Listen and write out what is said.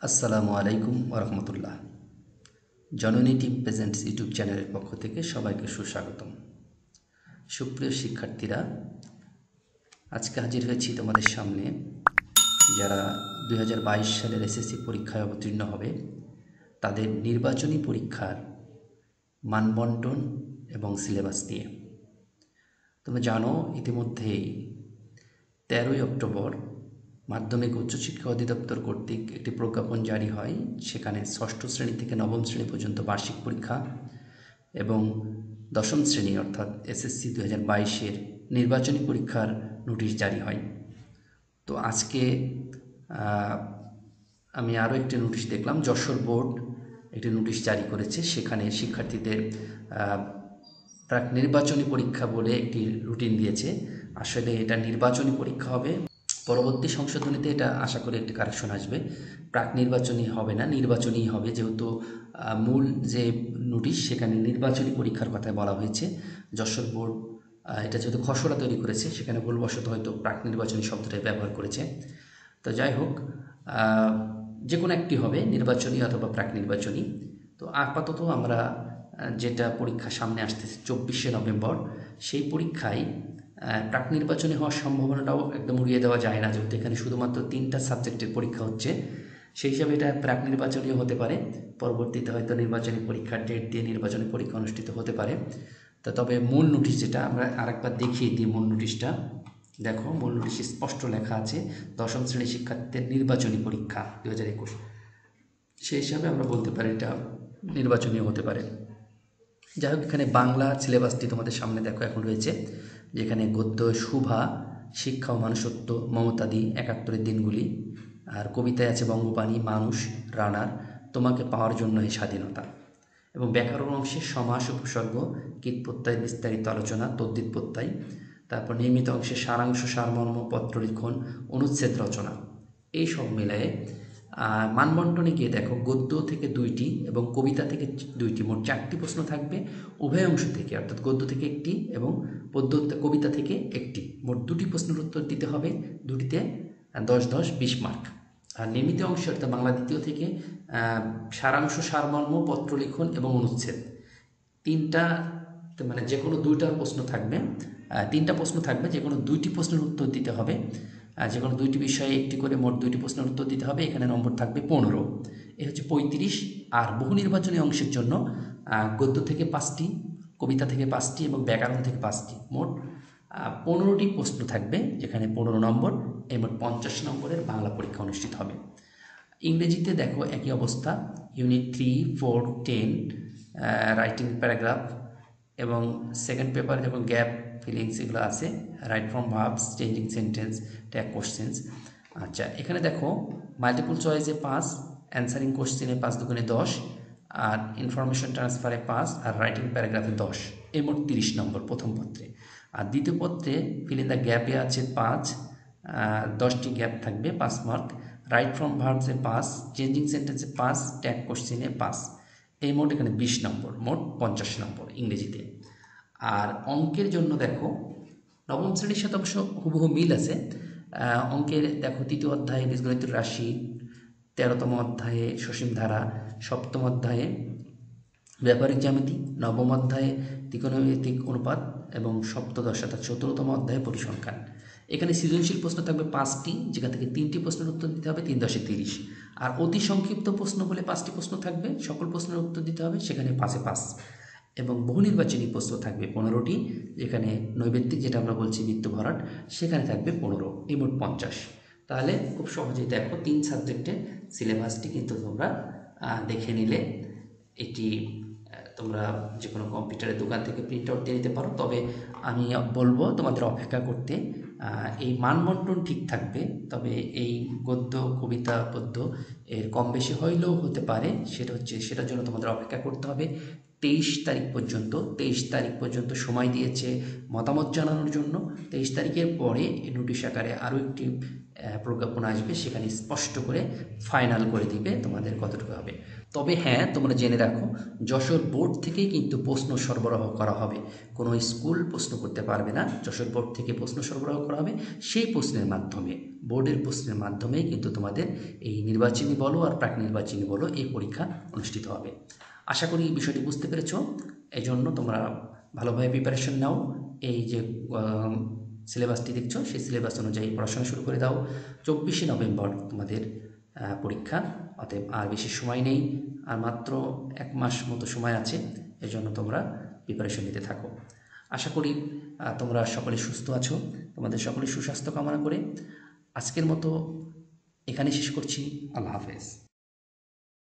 আসসালামু আলাইকুম ওরহমতুল্লাহ। জননী টিম প্রেজেন্টস ইউটিউব চ্যানেলের পক্ষ থেকে সবাইকে সুস্বাগতম। সুপ্রিয় শিক্ষার্থীরা, আজকে হাজির হয়েছি তোমাদের সামনে যারা 2022 সালের এসএসসি পরীক্ষায় অবতীর্ণ হবে তাদের নির্বাচনী পরীক্ষার মানবন্টন এবং সিলেবাস দিয়ে। তোমরা জানো ইতিমধ্যেই 13ই অক্টোবর মাধ্যমিক উচ্চশিক্ষা অধিদপ্তর কর্তৃক একটি প্রজ্ঞাপন জারি হয়। সেখানে ষষ্ঠ শ্রেণী থেকে নবম শ্রেণী পর্যন্ত বার্ষিক পরীক্ষা এবং দশম শ্রেণী অর্থাৎ এসএসসি 2022-এর নির্বাচনী পরীক্ষার নোটিশ জারি হয়। তো আজকে আমি আরও একটি নোটিশ দেখলাম, যশোর বোর্ড একটি নোটিশ জারি করেছে। সেখানে শিক্ষার্থীদের প্রাক নির্বাচনী পরীক্ষা বলে একটি রুটিন দিয়েছে। আসলে এটা নির্বাচনী পরীক্ষা হবে। পরবর্তী সংশোধনীতে এটা আশা করি একটি কারেকশন আসবে, প্রাক নির্বাচনী হবে না, নির্বাচনীই হবে, যেহেতু মূল যে নোটিশ সেখানে নির্বাচনী পরীক্ষার কথায় বলা হয়েছে। যশোর বোর্ড এটা যেহেতু খসড়া তৈরি করেছে সেখানে ভুলবশত হয়তো প্রাক নির্বাচনী শব্দটা ব্যবহার করেছে। তো যাই হোক, যে কোনো একটি হবে, নির্বাচনী অথবা প্রাক নির্বাচনী। তো আপাতত আমরা যেটা পরীক্ষা সামনে আসতেছে 24শে নভেম্বর, সেই পরীক্ষায় প্রাক নির্বাচনী হওয়ার সম্ভাবনাটাও একদম উড়িয়ে দেওয়া যায় না, যেহেতু এখানে শুধুমাত্র 3টা সাবজেক্টের পরীক্ষা হচ্ছে। সেই হিসাবে এটা প্রাক নির্বাচনীয় হতে পারে। পরবর্তীতে হয়তো নির্বাচনী পরীক্ষার ডেট দিয়ে নির্বাচনী পরীক্ষা অনুষ্ঠিত হতে পারে। তো তবে মূল নোটিশ যেটা আমরা আরেকবার দেখিয়ে দিই, মূল নোটিশটা দেখো। মূল নোটিশে স্পষ্ট লেখা আছে দশম শ্রেণী শিক্ষার্থীদের নির্বাচনী পরীক্ষা 2021। সেই হিসাবে আমরা বলতে পারি এটা নির্বাচনীয় হতে পারে। যাই হোক, এখানে বাংলা সিলেবাসটি তোমাদের সামনে দেখো এখন রয়েছে, যেখানে গদ্য শুভা, শিক্ষা ও মানুষত্ব, মমতাদি, 71-এর দিনগুলি, আর কবিতায় আছে বঙ্গবাণী, মানুষ, রানার, তোমাকে পাওয়ার জন্য এই স্বাধীনতা। এবং ব্যাকরণ অংশে সমাস, উপসর্গ, কীট প্রত্যয়, বিস্তারিত আলোচনা, তদ্ধিত প্রত্যয়। তারপর নির্মিত অংশে সারাংশ, সারমর্ম, পত্র লিখন, অনুচ্ছেদ রচনা। এই সব মিলায়ে মানবন্টনে গিয়ে দেখো গদ্য থেকে 2টি এবং কবিতা থেকে 2টি, মোট 4টি প্রশ্ন থাকবে উভয় অংশ থেকে, অর্থাৎ গদ্য থেকে একটি এবং কবিতা থেকে একটি, মোট 2টি প্রশ্নের উত্তর দিতে হবে। 2টিতে 10-10 20 মার্ক। আর নির্মিত অংশ অর্থাৎ বাংলা দ্বিতীয় থেকে সারাংশ, সারমর্ম, পত্র লিখন এবং অনুচ্ছেদ, 3টা, মানে যে কোনো 2টা প্রশ্ন থাকবে, 3টা প্রশ্ন থাকবে, যে কোনো 2টি প্রশ্নের উত্তর দিতে হবে। যে কোনো 2টি বিষয়ে একটি করে মোট 2টি প্রশ্নের উত্তর দিতে হবে। এখানে নম্বর থাকবে 15, এ হচ্ছে 35। আর বহু নির্বাচনী অংশের জন্য গদ্য থেকে 5টি, কবিতা থেকে 5টি এবং ব্যাকরণ থেকে 5টি, মোট 15টি প্রশ্ন থাকবে, যেখানে 15 নম্বর। এই মোট 50 নম্বরের বাংলা পরীক্ষা অনুষ্ঠিত হবে। ইংরেজিতে দেখো একই অবস্থা, ইউনিট 3, 4, 10 রাইটিং প্যারাগ্রাফ এবং সেকেন্ড পেপার যখন গ্যাপ ফিলিংস এগুলো আছে, right from verbs, changing sentence, tag questions. আচ্ছা, এখানে দেখো মাল্টিপল চয়েসে 5, অ্যান্সারিং কোশ্চেনে 5 দুগুণে 10, আর ইনফরমেশন ট্রান্সফারে 5, আর রাইটিং প্যারাগ্রাফে 10। এই মোট 30 নম্বর প্রথম পত্রে। আর দ্বিতীয় পত্রে ফিল ইন দ্য গ্যাপে আছে 5, 10টি গ্যাপ থাকবে, 5 মার্ক। রাইট ফ্রম ভার্বসে 5, চেঞ্জিং সেন্টেন্সে 5, ট্যাগ কোশ্চেনে 5। এই মোট এখানে 20 নম্বর, মোট 50 নম্বর ইংরেজিতে। আর অঙ্কের জন্য দেখো নবম শ্রেণীর সাথে অবশ্য হুবহু মিল আছে। অঙ্কের দেখো 3য় অধ্যায়ে বীজগণিতের রাশি, 13তম অধ্যায়ে সসীম ধারা, 7ম অধ্যায়ে ব্যাপারিক জ্যামিতি, 9ম অধ্যায়ে ত্রিকোণমিতিক অনুপাত এবং সপ্তদশ অর্থাৎ 17তম অধ্যায়ে পরিসংখ্যান। এখানে সৃজনশীল প্রশ্ন থাকবে 5টি, যেখান থেকে 3টি প্রশ্নের উত্তর দিতে হবে, 3×10 = 30। আর অতি সংক্ষিপ্ত প্রশ্ন বলে 5টি প্রশ্ন থাকবে, সকল প্রশ্নের উত্তর দিতে হবে, সেখানে 5-এ 5। এবং বহু নির্বাচনী প্রশ্ন থাকবে 15টি, যেখানে নৈবেদ্যিক যেটা আমরা বলছি বৃত্ত ভরাট, সেখানে থাকবে 15, এই মোট 50। তাহলে খুব সহজেই দেখো 3 সাবজেক্টের সিলেবাসটি কিন্তু তোমরা দেখে নিলে। এটি তোমরা যে কোনো কম্পিউটারের দোকান থেকে প্রিন্ট আউট দিয়ে নিতে পারো। তবে আমি বলবো তোমাদের অপেক্ষা করতে। এই মানবন্টন ঠিক থাকবে, তবে এই গদ্য, কবিতা, পদ্য এর কম বেশি হইলেও হতে পারে। সেটার জন্য তোমাদের অপেক্ষা করতে হবে 23 তারিখ পর্যন্ত। 23 তারিখ পর্যন্ত সময় দিয়েছে মতামত জানানোর জন্য। 23 তারিখের পরে নোটিশ আকারে আরও একটি প্রজ্ঞাপন আসবে, সেখানে স্পষ্ট করে ফাইনাল করে দিবে তোমাদের কতটুকু হবে। তবে হ্যাঁ, তোমরা জেনে রাখো যশোর বোর্ড থেকেই কিন্তু প্রশ্ন সরবরাহ করা হবে। কোনো স্কুল প্রশ্ন করতে পারবে না, যশোর বোর্ড থেকে প্রশ্ন সরবরাহ করা হবে। সেই প্রশ্নের মাধ্যমে, বোর্ডের প্রশ্নের মাধ্যমেই কিন্তু তোমাদের এই নির্বাচনী বলো আর প্রাক নির্বাচনী বলো এই পরীক্ষা অনুষ্ঠিত হবে। আশা করি বিষয়টি বুঝতে পেরেছ। এই জন্য তোমরা ভালোভাবে প্রিপারেশন নাও। এই যে সিলেবাসটি দেখছো, সেই সিলেবাস অনুযায়ী পড়াশোনা শুরু করে দাও। 24শে নভেম্বর তোমাদের পরীক্ষা, অতএব আর বেশি সময় নেই, আর মাত্র 1 মাস মতো সময় আছে। এজন্য তোমরা প্রিপারেশন নিতে থাকো। আশা করি তোমরা সকলে সুস্থ আছো। তোমাদের সকলে সুস্বাস্থ্য কামনা করে আজকের মতো এখানে শেষ করছি। আল্লাহ হাফেজ।